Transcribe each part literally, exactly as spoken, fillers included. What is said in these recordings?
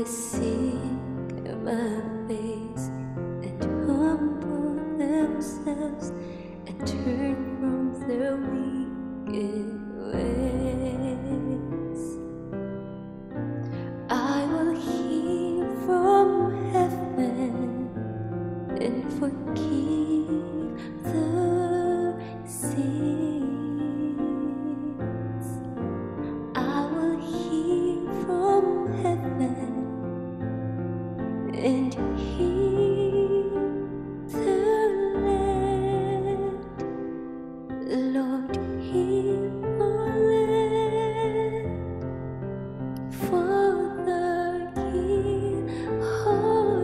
they seek my face and humble themselves and turn from their wicked ways, I will hear from heaven and forgive their sins. I will hear from heaven and heal their land. Lord, heal our land. Father, heal our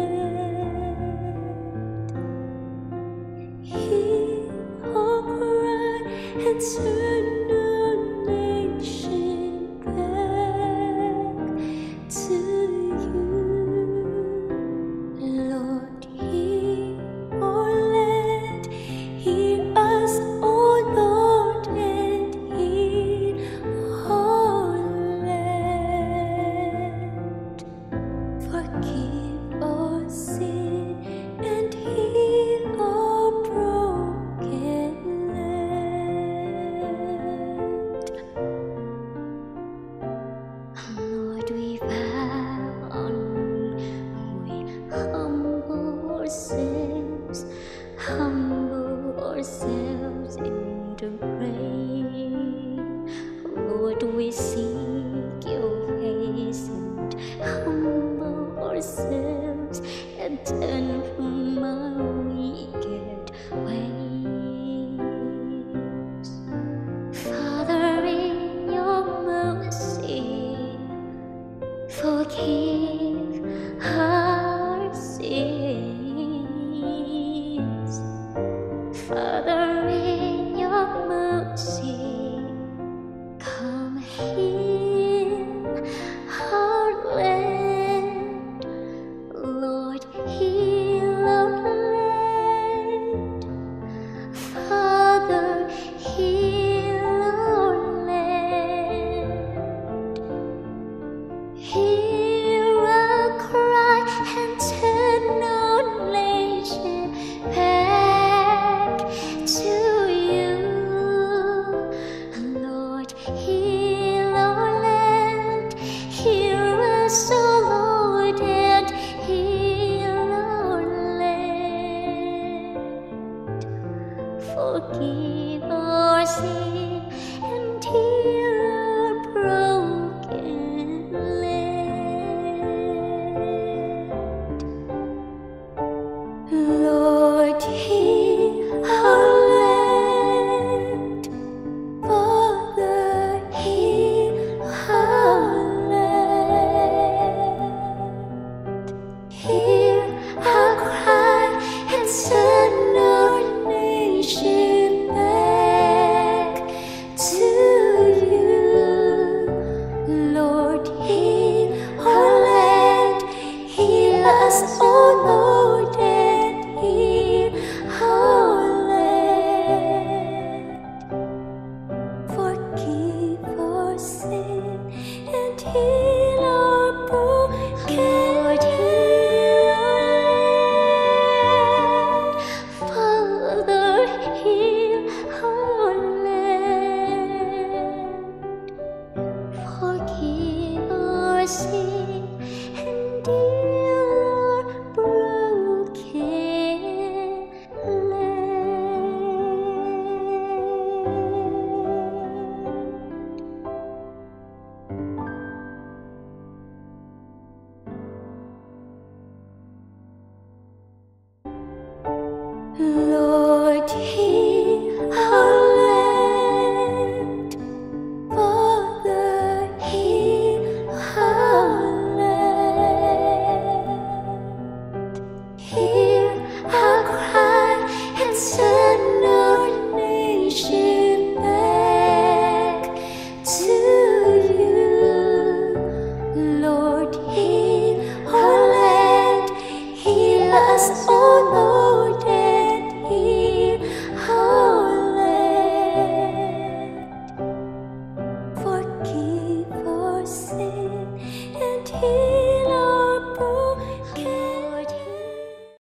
land. Hear our cry and turn our nation back to you. Lord, hear our land. Hear us, O Lord, and heal our land. Forgive our sin and heal our broken land. Lord, we bow on we humble ourselves, humble ourselves into prayer. Lord, we seek your face and humble ourselves and turn from our wicked ways. Father, in your mercy, forgive our sins. Father, in your mercy, come heal our land. Lord, heal our land. Father, heal our land. Hear our cry and turn our nation back to you. Lord, heal our land. Hear us, O Lord, and heal our land. Forgive our sin and heal our broken land. Lord, heal our land. Father, heal our land. Hear our cry and turn our nation back to you. Lord, heal our land. Heal us, O Lord, and heal our land. Forgive our sin and heal